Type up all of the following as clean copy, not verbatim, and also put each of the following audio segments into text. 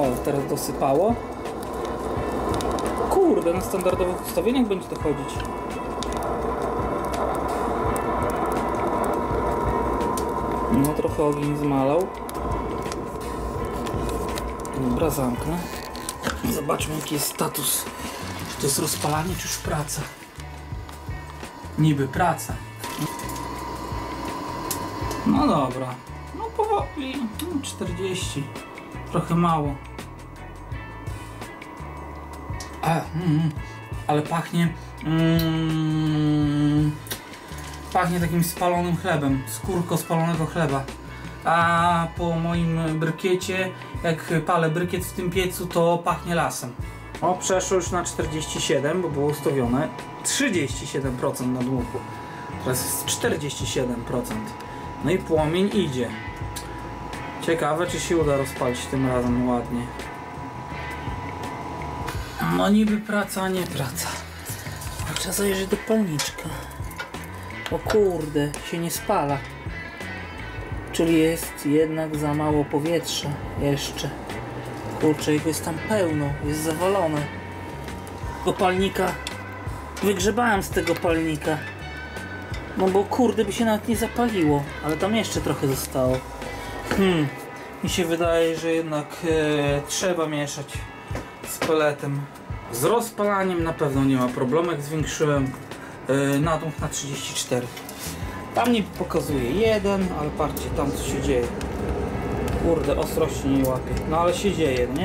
O, teraz dosypało. Kurde, na standardowych ustawieniach będzie to chodzić. No trochę ogień zmalał. Dobra, zamknę. Zobaczmy, jaki jest status. Czy to jest rozpalanie, czy już praca? Niby praca. No dobra. No powoli. 40. Trochę mało. Ale pachnie... pachnie takim spalonym chlebem. Skórko spalonego chleba. A po moim brykiecie, jak palę brykiet w tym piecu, to pachnie lasem. O, przeszło już na 47, bo było ustawione 37% nadmuchu. Teraz jest 47%. No i płomień idzie. Ciekawe, czy się uda rozpalić tym razem ładnie. No niby praca, a nie praca. Trzeba zajrzeć do palniczka. O kurde, się nie spala. Czyli jest jednak za mało powietrza jeszcze. Kurczę, jego jest tam pełno, jest zawalone. Tego palnika wygrzebałem z tego palnika. No bo kurde, by się nawet nie zapaliło. Ale tam jeszcze trochę zostało. Mi się wydaje, że jednak trzeba mieszać z peletem. Z rozpalaniem na pewno nie ma problemu, jak zwiększyłem nadmuch na 34. Tam nie pokazuje 1, ale patrzcie tam, co się dzieje. Kurde, ostrości nie łapie. No ale się dzieje, nie?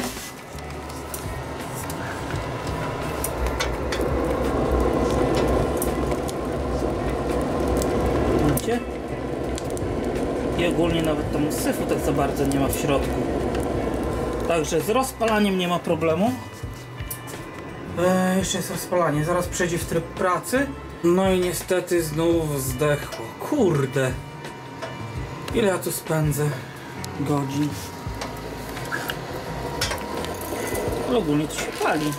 Widzicie? I ogólnie nawet tam syfu tak za bardzo nie ma w środku. Także z rozpalaniem nie ma problemu. Jeszcze jest rozpalanie, zaraz przejdzie w tryb pracy. No i niestety znów zdechło. Kurde. Ile ja tu spędzę godzin? Ale ogólnie to się pali.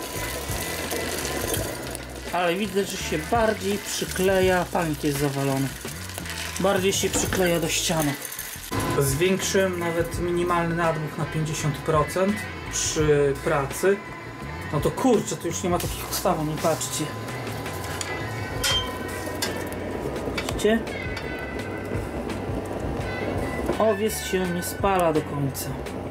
Ale widzę, że się bardziej przykleja. Palnik jest zawalony. Bardziej się przykleja do ściany. Zwiększyłem nawet minimalny nadmuch na 50% przy pracy. No to kurczę, tu już nie ma takich ustawień, nie patrzcie. Widzicie? Owiec się nie spala do końca.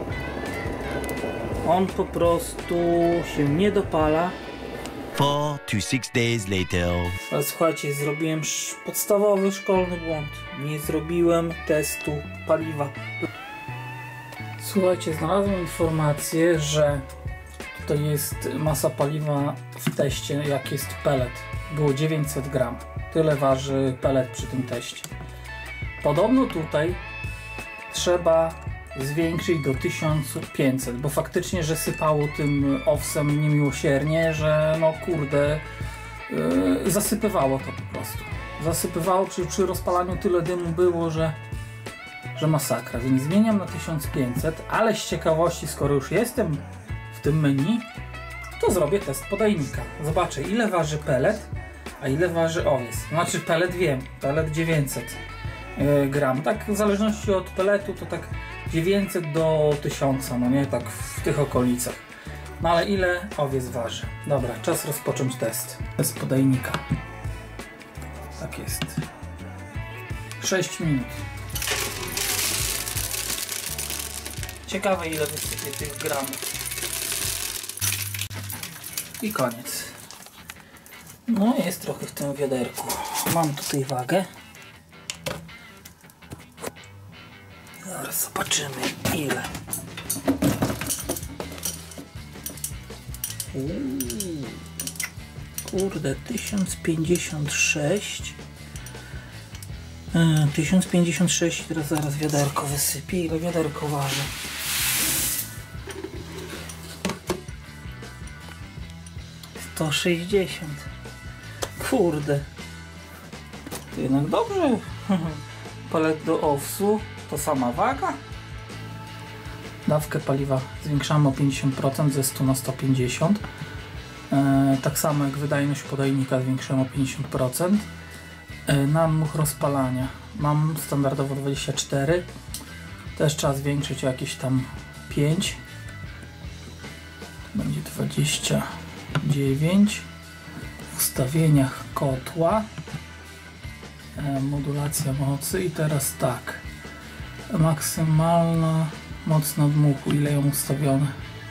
On po prostu się nie dopala. 4 to 6 days later. Ale słuchajcie, zrobiłem podstawowy szkolny błąd. Nie zrobiłem testu paliwa. Słuchajcie, znalazłem informację, że to jest masa paliwa w teście, jak jest pelet. Było 900 gram. Tyle waży pelet przy tym teście. Podobno tutaj trzeba zwiększyć do 1500, bo faktycznie, że sypało tym owsem niemiłosiernie, że no kurde, zasypywało to po prostu. Zasypywało, przy rozpalaniu tyle dymu było, że masakra. Więc zmieniam na 1500, ale z ciekawości, skoro już jestem w tym menu, to zrobię test podajnika. Zobaczę, ile waży pelet, a ile waży owiec. Znaczy pelet wiem, pelet 900 gram. Tak w zależności od peletu to tak 900 do 1000, no nie, tak w tych okolicach. No ale ile owiec waży? Dobra, czas rozpocząć test. Test podajnika. Tak jest. 6 minut. Ciekawe, ile wysypię tych gramów. I koniec. No jest trochę w tym wiaderku. Mam tutaj wagę. Zaraz zobaczymy, ile. Kurde, 1056. 1056, teraz zaraz wiaderko wysypię. Ile wiaderko waży? To 60. Kurde. To jednak dobrze. Pelet do owsu to sama waga. Dawkę paliwa zwiększamy o 50% ze 100 na 150. Tak samo jak wydajność podajnika zwiększyłem o 50%. Nadmuch rozpalania mam standardowo 24. Też trzeba zwiększyć o jakieś tam 5. będzie 29. W ustawieniach kotła modulacja mocy i teraz tak, maksymalna moc nadmuchu, ile ją ustawione?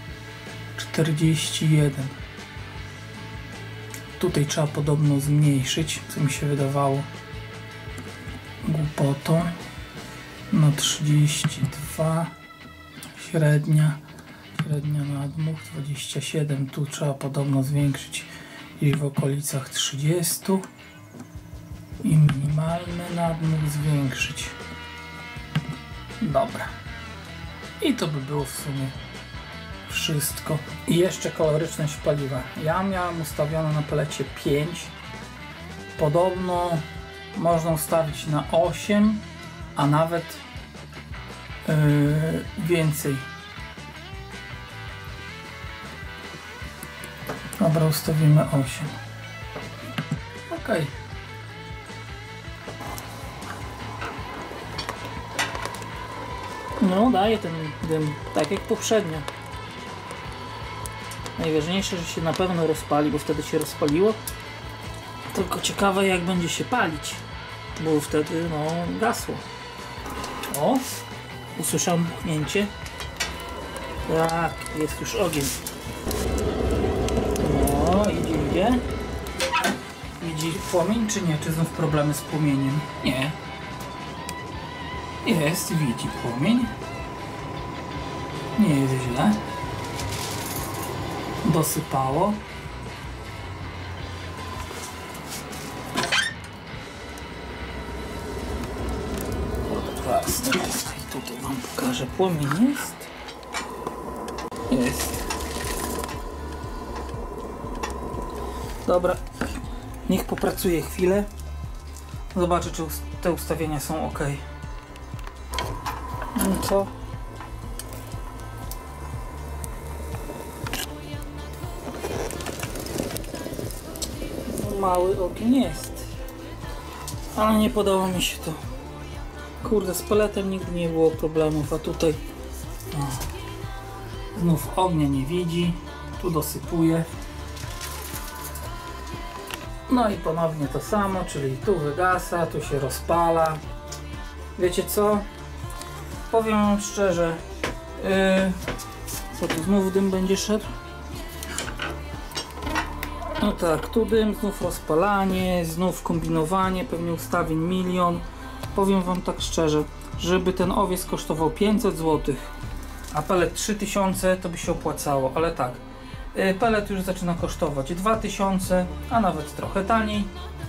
41. Tutaj trzeba podobno zmniejszyć, co mi się wydawało głupotą, na 32. Średnia nadmuch 27, tu trzeba podobno zwiększyć gdzieś w okolicach 30 i minimalny nadmuch zwiększyć. Dobra, i to by było w sumie wszystko. I jeszcze kaloryczność paliwa. Ja miałem ustawione na pelecie 5, podobno można ustawić na 8, a nawet więcej. Dobra, ustawimy 8. Ok. No, daje ten dym, tak jak poprzednio. Najważniejsze, że się na pewno rozpali, bo wtedy się rozpaliło. Tylko ciekawe, jak będzie się palić, bo wtedy no gasło. O, usłyszałem buchnięcie. Tak, jest już ogień. No, idzie. Widzi płomień czy nie? Czy znów problemy z płomieniem? Nie. Jest, widzi płomień. Nie jest źle. Dosypało. Tutaj wam pokażę. Płomień jest. Jest. Dobra. Niech popracuje chwilę. Zobaczę, czy te ustawienia są ok. No co? Mały ogień jest, ale nie podoba mi się to. Kurde, z peletem nigdy nie było problemów, a tutaj znów ognia nie widzi. Tu dosypuje. No i ponownie to samo, czyli tu wygasa, tu się rozpala. Wiecie co? Powiem wam szczerze, co tu znów dym będzie szedł? No tak, tu dym, znów rozpalanie, znów kombinowanie, pewnie ustawień milion. Powiem wam tak szczerze, żeby ten owiec kosztował 500 zł, a pelet 3000, to by się opłacało, ale tak, pelet już zaczyna kosztować 2000, a nawet trochę taniej.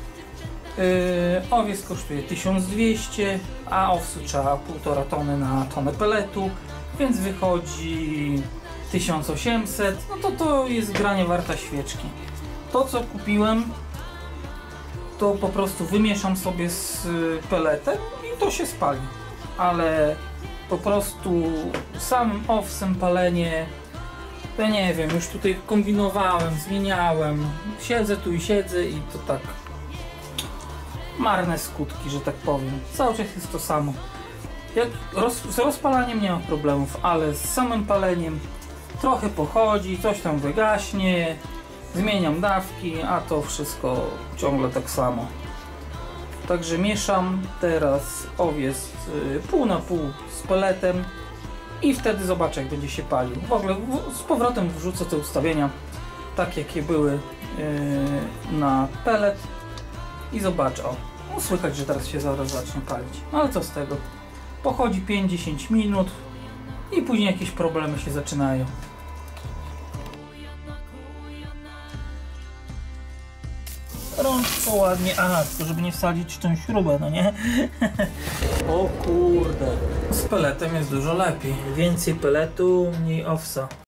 Owiec kosztuje 1200, a owsu trzeba 1,5 tony na tonę peletu, więc wychodzi 1800. No to jest granie warta świeczki. To, co kupiłem, to po prostu wymieszam sobie z peletem i to się spali, ale po prostu samym owsem palenie, ja nie wiem, już tutaj kombinowałem, zmieniałem, siedzę tu i siedzę i to tak marne skutki, że tak powiem. Cały czas jest to samo. Z rozpalaniem nie ma problemów, ale z samym paleniem trochę pochodzi, coś tam wygaśnie, zmieniam dawki, a to wszystko ciągle tak samo. Także mieszam teraz owiec pół na pół z peletem i wtedy zobaczę, jak będzie się palił. W ogóle z powrotem wrzucę te ustawienia tak, jakie były na pelet i zobaczę. O, no słychać, że teraz się zaraz zacznie palić. No ale co z tego? Pochodzi 5-10 minut i później jakieś problemy się zaczynają. Rączko ładnie, tylko żeby nie wsadzić tą śrubę, no nie? O kurde, z peletem jest dużo lepiej. Więcej peletu, mniej owsa.